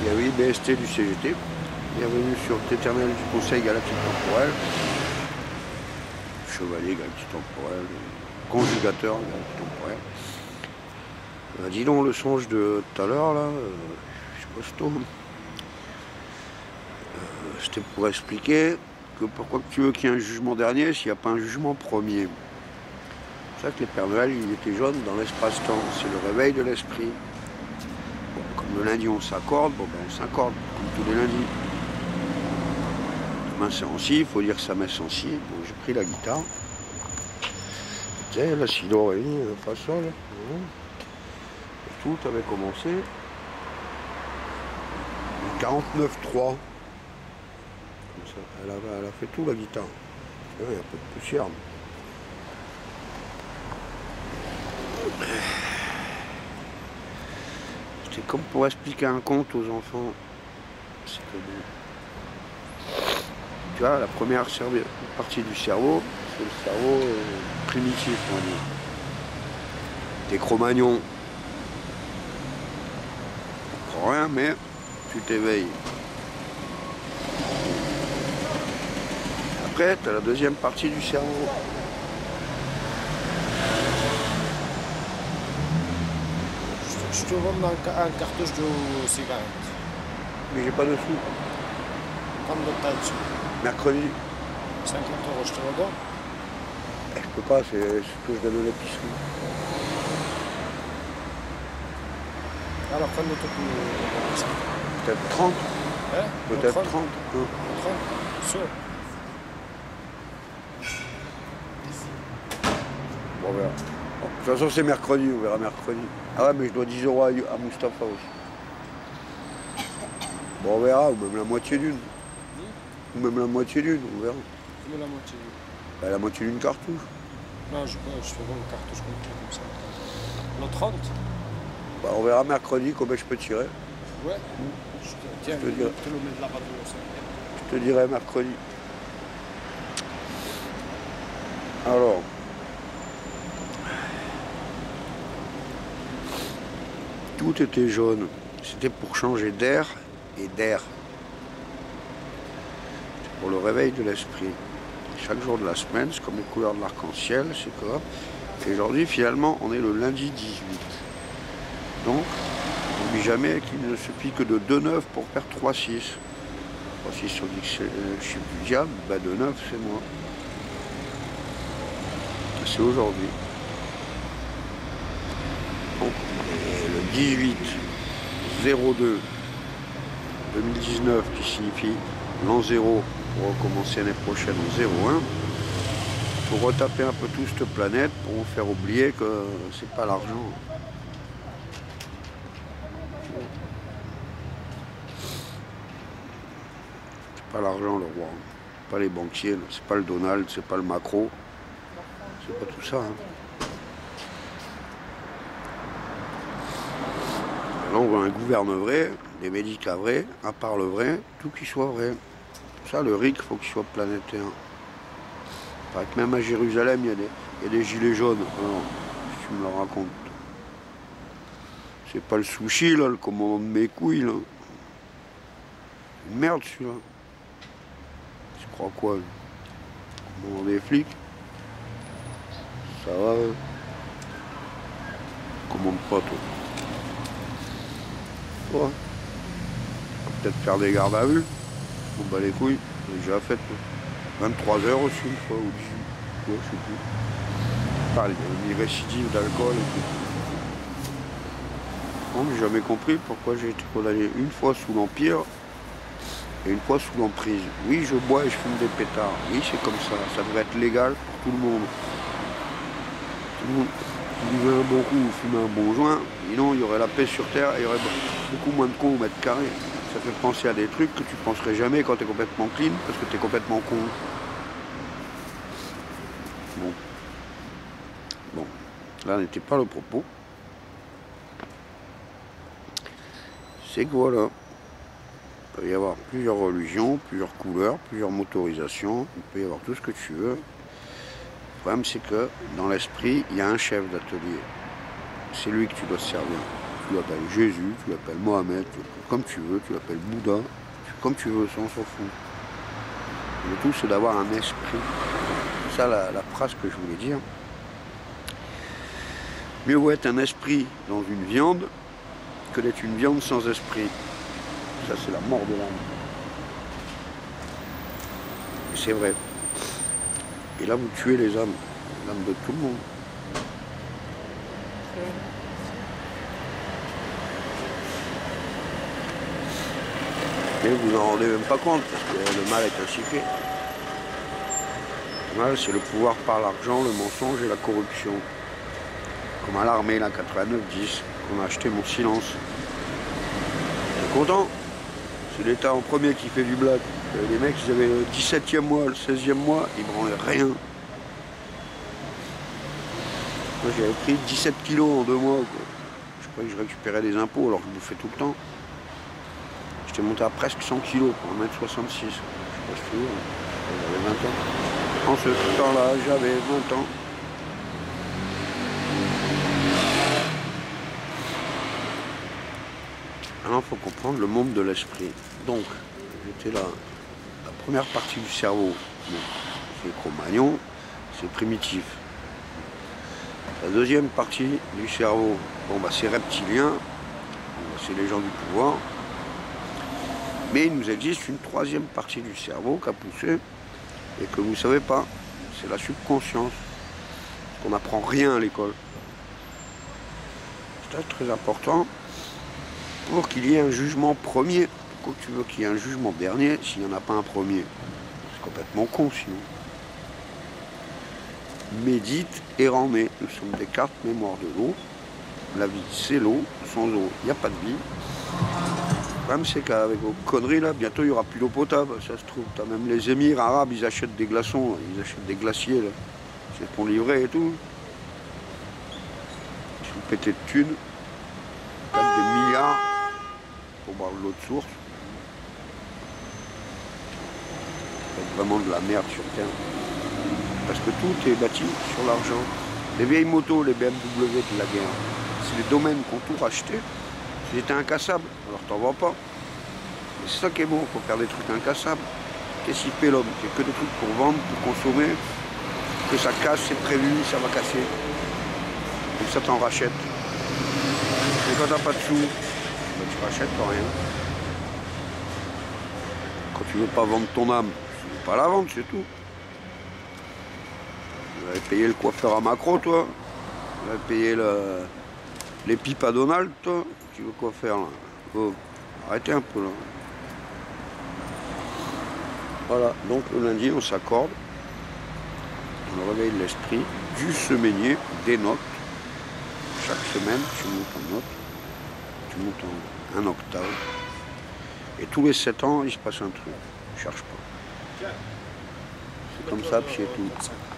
Il y avait IBST du CGT. Bienvenue sur Téternel du Conseil Galactique Temporel. Chevalier Galactique Temporel. Conjugateur Galactique Temporel. Dis donc, le songe de tout à l'heure, là, c'est costaud. C'était pour expliquer que pourquoi tu veux qu'il y ait un jugement dernier s'il n'y a pas un jugement premier. C'est ça que les Pères Noël, ils étaient jaunes dans l'espace-temps. C'est le réveil de l'esprit. Bon, comme le lundi on s'accorde, bon, ben, on s'accorde, comme tous les lundis. Demain c'est en si, il faut dire sa messe en si. Bon, j'ai pris la guitare. Tu sais, la si do, ré, fa sol. Tout avait commencé. 49.3. Elle a fait tout la guitare. Il y a un peu de poussière. C'est comme pour expliquer un conte aux enfants. C'est que bon. Tu vois, la première partie du cerveau, c'est le cerveau primitif, on va dire. T'es Cro-Magnon. Tu comprends rien, mais tu t'éveilles. Après, tu as la deuxième partie du cerveau. Je te vends un cartouche de cigarette. Mais j'ai pas de sous. Combien de temps? Mercredi. 50 €, je te le donne. Je peux pas, c'est ce que je donne à l'épicerie. Alors, combien tu peux... Peut-être 30. Hein? Peut-être 30. 30? Sûr. Bon, on verra. Bon, de toute façon, c'est mercredi, on verra mercredi. Ah ouais, mais je dois 10 € à Mustapha aussi. Bon, on verra, ou même la moitié d'une. Ou même la moitié d'une, on verra. Combien la moitié? Bah, la moitié d'une cartouche. Non, je te vends une cartouche comme ça. Le 30? Bah, on verra mercredi combien je peux tirer. Ouais. Tiens, je te dirai. Tu le mets là-bas de ça. Je te dirai mercredi. Alors. Tout était jaune. C'était pour changer d'air et d'air. C'est pour le réveil de l'esprit. Chaque jour de la semaine, c'est comme les couleurs de l'arc-en-ciel, c'est quoi. Et aujourd'hui, finalement, on est le lundi 18. Donc, n'oublie jamais qu'il ne suffit que de 2,9 pour faire 3,6. 3,6, on dit que c'est le chiffre du diable, bah 2,9 c'est moi. C'est aujourd'hui. Donc, le 18 02 2019 qui signifie l'an 0 pour recommencer l'année prochaine en 01. Il faut retaper un peu tout cette planète pour vous faire oublier que c'est pas l'argent. C'est pas l'argent le roi. Pas les banquiers, c'est pas le Donald, c'est pas le Macron. C'est pas tout ça. Hein. Là, on veut un gouverne vrai, des médicats vrais, un parle vrai, tout qui soit vrai. Ça, le RIC, il faut qu'il soit planétaire. Il paraît que même à Jérusalem, il y a des gilets jaunes. Alors, si tu me le racontes. C'est pas le sushi, là, le commandant de mes couilles, là. Une merde, celui-là. Tu crois quoi, le commandant des flics? Ça va, commande pas, toi. Ouais. Peut-être faire des gardes à vue. On bat les couilles, j'ai déjà fait 23 heures aussi une fois, ou 18, ouais, je sais plus. Enfin, les récidives d'alcool et tout. Non, j'ai jamais compris pourquoi j'ai été condamné une fois sous l'Empire et une fois sous l'emprise. Oui, je bois et je fume des pétards. Oui, c'est comme ça. Ça devrait être légal pour tout le monde. Tout le monde qui buvait un bon coup ou fumait un bon joint, sinon il y aurait la paix sur Terre et il y aurait beaucoup moins de cons au mètre carré. Ça fait penser à des trucs que tu penserais jamais quand tu es complètement clean, parce que tu es complètement con. Bon. Là n'était pas le propos. C'est que voilà. Il peut y avoir plusieurs religions, plusieurs couleurs, plusieurs motorisations. Il peut y avoir tout ce que tu veux. Le problème c'est que dans l'esprit, il y a un chef d'atelier. C'est lui que tu dois servir. Tu l'appelles Jésus, tu l'appelles Mohamed, comme tu veux, tu l'appelles Bouddha, comme tu veux, ça on s'en fout. Le tout c'est d'avoir un esprit. C'est ça la phrase que je voulais dire. Mieux vaut être un esprit dans une viande que d'être une viande sans esprit. Ça c'est la mort de l'âme. Et c'est vrai. Et là vous tuez les âmes de tout le monde. Mais vous n'en rendez même pas compte, parce que le mal est ainsi fait. Le mal, c'est le pouvoir par l'argent, le mensonge et la corruption. Comme à l'armée, la 89-10, qu'on a acheté mon silence. T'es content? C'est l'État en premier qui fait du blague. Les mecs, ils avaient le 17e mois, le 16e mois, ils branlaient rien. Moi, j'avais pris 17 kilos en 2 mois, quoi. Je croyais que je récupérais des impôts alors que je bouffais tout le temps. J'étais monté à presque 100 kilos pour 1m66. Je sais pas si tu veux, j'avais 20 ans. En ce temps-là, j'avais 20 ans. Alors, il faut comprendre le monde de l'esprit. Donc, j'étais là. La première partie du cerveau, bon, c'est Cro-Magnon, c'est primitif. La deuxième partie du cerveau, bon, bah, c'est reptilien, c'est les gens du pouvoir. Mais il nous existe une troisième partie du cerveau qui a poussé et que vous ne savez pas. C'est la subconscience. On n'apprend rien à l'école. C'est très important pour qu'il y ait un jugement premier. Pourquoi tu veux qu'il y ait un jugement dernier s'il n'y en a pas un premier? C'est complètement con sinon. Médite et rends-né. Nous sommes des cartes mémoire de l'eau. La vie, c'est l'eau. Sans eau, il n'y a pas de vie. Le problème, c'est qu'avec vos conneries, là, bientôt, il n'y aura plus d'eau potable. Ça se trouve. T'as même les émirs arabes, ils achètent des glaçons. Ils achètent des glaciers, là. C'est pour livrer et tout. Ils sont pétés de thunes. Ils perdent des milliards pour boire de l'eau de source. C'est vraiment de la merde sur Terre. Parce que tout est bâti sur l'argent. Les vieilles motos, les BMW de la guerre, c'est les domaines qui ont tout racheté. Ils étaient incassables, alors t'en vois pas. Et c'est ça qui est bon, il faut faire des trucs incassables. Qu'est-ce qu'il fait l'homme? Il fait que des trucs pour vendre, pour consommer. Que ça casse, c'est prévu, ça va casser. Donc ça t'en rachète. Et quand t'as pas de sous, ben, tu rachètes rien. Quand tu veux pas vendre ton âme, tu veux pas la vendre, c'est tout. Tu vas payer le coiffeur à Macron, toi. Tu vas payer les pipes à Donald, toi. Tu veux quoi faire, là? Oh, arrêtez un peu, là. Voilà, donc le lundi, on s'accorde. On réveille l'esprit du semainier, des notes. Chaque semaine, tu montes en note. Tu montes en un octave. Et tous les 7 ans, il se passe un truc. Ne cherche pas. C'est comme ça, puis c'est tout.